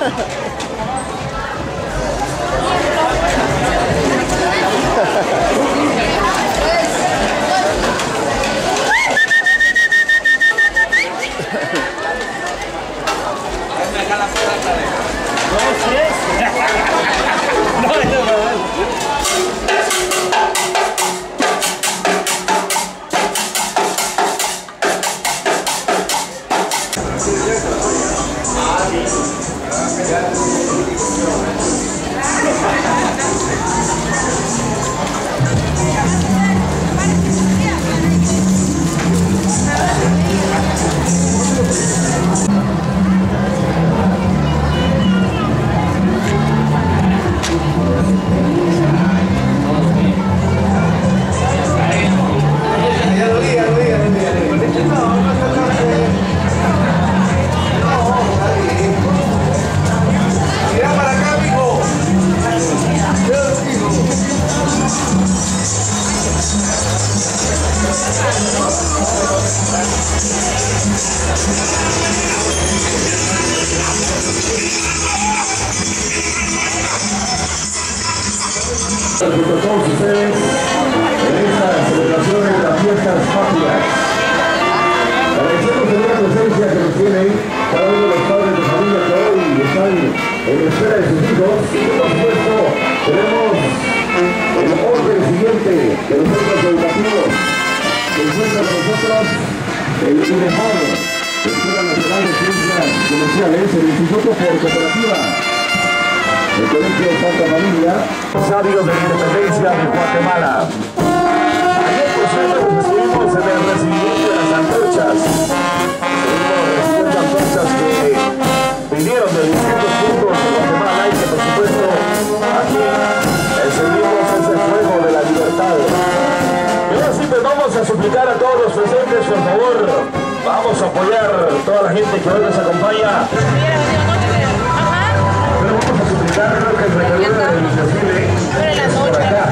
Junto a todos ustedes en esta celebración de las fiestas patrias. Agradecemos de la presencia que nos tienen cada uno de los padres de familia que hoy están en espera de sus hijos. Y por supuesto tenemos el orden siguiente de los centros educativos que encuentra con nosotros el INEFAD, Escuela Nacional de Ciencias Comerciales, el Instituto por Cooperativa, el Colegio Santa Familia, aniversario de la Independencia de Guatemala. Ayer, por cierto, estuvimos en el recibimiento de las antorchas. Estuvimos recibiendo antorchas que vinieron de distintos puntos de Guatemala y que, por supuesto, aquí encendimos ese fuego de la libertad. Y ahora sí, pues vamos a suplicar a todos los presentes, por favor, vamos a apoyar a toda la gente que hoy nos acompaña. Creo que el recorrido del desfile es por acá.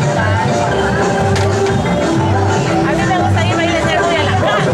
A mí me gusta ir a bailar muy a la plaza.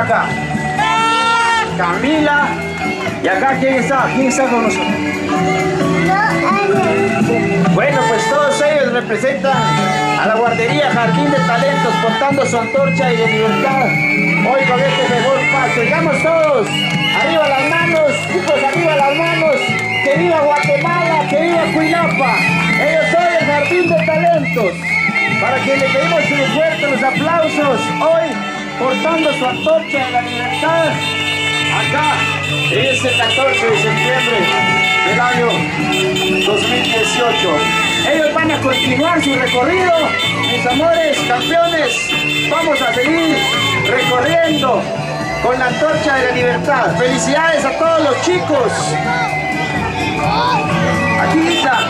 acá? Camila. ¿Y acá quién está? ¿Quién está con nosotros? Bueno, pues todos ellos representan a la guardería Jardín de Talentos, portando su antorcha y de libertad. Hoy con este mejor paso. Digamos todos, arriba las manos, chicos, arriba las manos. Que viva Guatemala, que viva Cuilapa. Ellos son el Jardín de Talentos. Para que le pedimos su fuerte los aplausos. Hoy, portando su antorcha de la libertad. Acá, es el 14 de septiembre del año 2018. Ellos van a continuar su recorrido, mis amores, campeones. Vamos a seguir recorriendo con la antorcha de la libertad. Felicidades a todos los chicos. Aquí está.